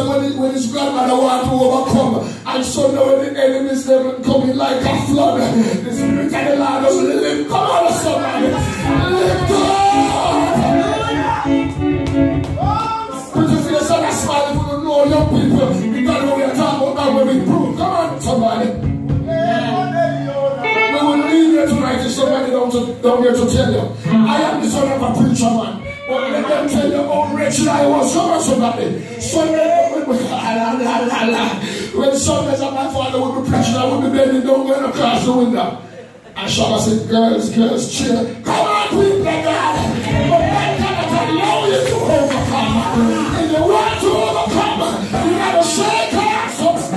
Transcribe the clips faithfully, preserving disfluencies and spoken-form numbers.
said when, it, when his grandmother wanted to overcome, and so now when the enemies them coming like a flood, the Spirit of the Lord doesn't lift. Come on, somebody. Lift up. Put your face on a smile if you don't know young people. Because when we are talking about God, when we prove. Come on, somebody. We will leave here tonight if somebody down, to, down here to tell you. I am the son of a preacher man. But let them tell you how wretched I was. Come on, somebody. Sunday, when Sundays and my father would be preaching, I would be bending down going across the window. And Shabba said, girls, girls, cheer. Come on, people of God. But that cannot allow you to overcome. If you want to overcome, you got to shake hands.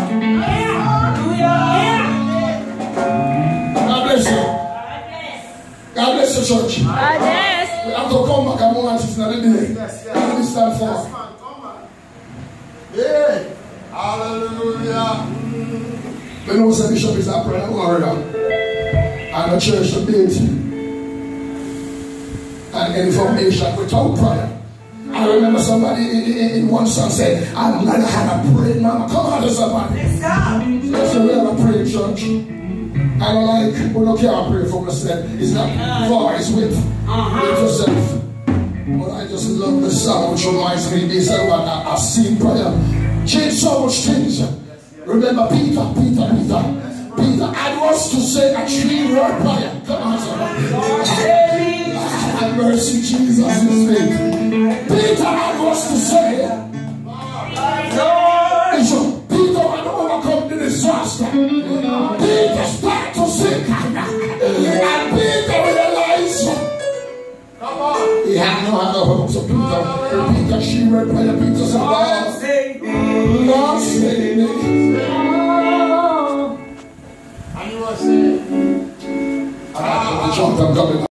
God bless you. God bless you, church. God bless. We have to come back and want it another day. Yes, yes. What is that for? Yes, man, come on. Yeah. Hallelujah. The know the bishop is a prayer warrior. And the church to build and information without prayer. I remember somebody in, in, in one song said, I'm not had a prayer, mama. Come on to somebody. So we have a prayer church. I don't like, we don't care how pray for myself. It's not far, it's with, with yourself. But I just love the song which reminds me this about I, I've seen prayer change so much things. Remember Peter, Peter, Peter. Peter had was to say a three-word prayer. Come on, somebody. Have mercy, Jesus is faith. Peter had was to say, Peter had overcome the disaster. Peter started to sink. And Peter realized, Come on. he had no other hope. So Peter, Peter, she read prayer. Peter said, Lord, save me. Lord, save me. And you were saying, I'm coming.